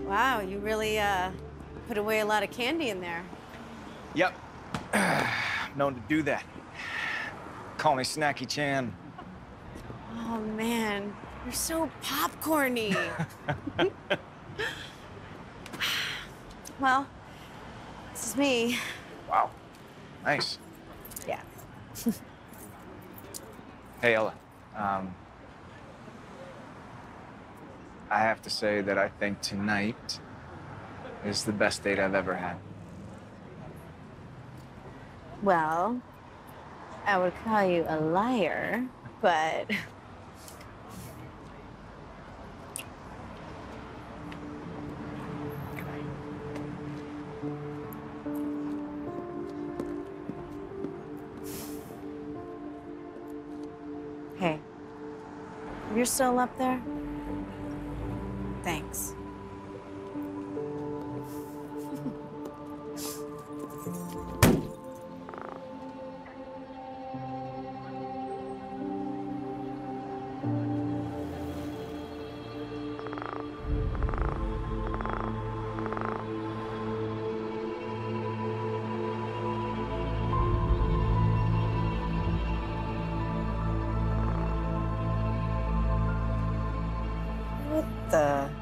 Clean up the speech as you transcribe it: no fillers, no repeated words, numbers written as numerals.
Wow, you really put away a lot of candy in there. Yep. Known to do that. Call me Snacky Chan. Oh man, you're so popcorny. Well, this is me. Wow. Nice. Yeah. Hey, Ella. I have to say that I think tonight is the best date I've ever had. Well, I would call you a liar, but hey, you're still up there? Thanks. What the?